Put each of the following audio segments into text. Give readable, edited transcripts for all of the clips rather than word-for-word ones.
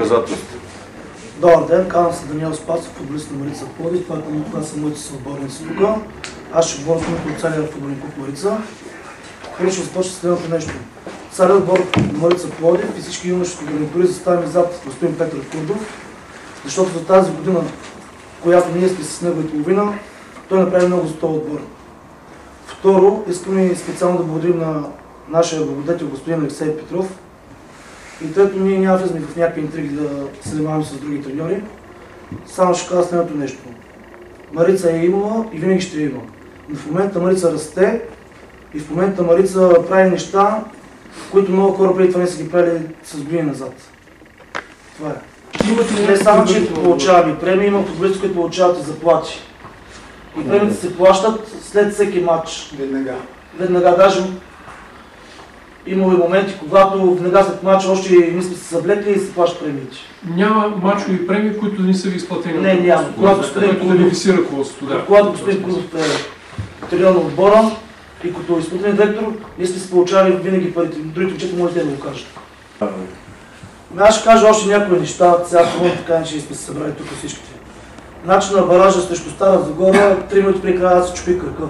доказателства. Добър ден, казвам се Даниел Спасов, футболист на Марица Пловдив. Това са моите съотборници тук. Аз ще говоря с името от целия футболен клуб Марица. Първо ще започна следното нещо. Целият отбор на Марица Пловдив и всички юношески гарнитури заставаме зад господин Петър Курдов, защото за тази година, която ние сме с него и половина, той направи много за този отбор. Второ, искам и специално да благодарим на нашия благодетел господин Алексей Петров. И трето, ние няма влизаме в някакви интриги да се занимаваме с други треньори. Само ще кажа следното нещо. Марица е имала и винаги ще има. Но в момента Марица расте и в момента Марица прави неща, които много хора преди това не са ги правили с години назад. Това е. Не само, че получаваме премии, има футболисти, които получават и заплати. И премиите се плащат след всеки матч. Веднага. Даже имало и моменти, когато веднага след матча още не сме се съблекли и се плащат премиите. Няма мачови премии, които не са ви изплатени? Не, няма. Когато господин Курдов е треньор на отбора и като изпълнителен директор, ние сме се получавали винаги парите. Другите учители можете да го кажат. Аз ще кажа още някои неща, сега това така, че сме се събрали тук всичките. Начин на баража срещу Стара Загора, 3 минути преди края да се чупи кръка.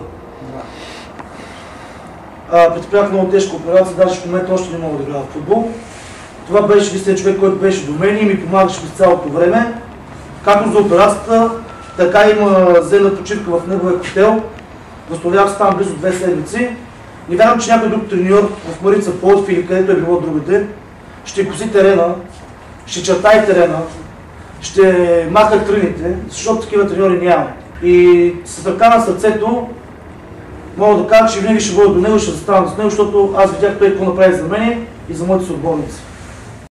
Предприях много тежка операция, даже в момента още не мога да играя в футбол. Това беше единствен човек, който беше до мен и ми помагаше през цялото време. Както за операцията, така има зелена почивка в неговия хотел. Възстановявах се там близо 2 седмици. Не вярвам, че някой друг треньор в Марица Пловдив или където е било другаде ще коси терена, ще чертае терена, ще маха тръните, защото такива треньори няма. И с ръка на сърцето мога да кажа, че винаги ще бъда до него и ще застана с него, защото аз видях той какво направи за мен и за моите съотборници.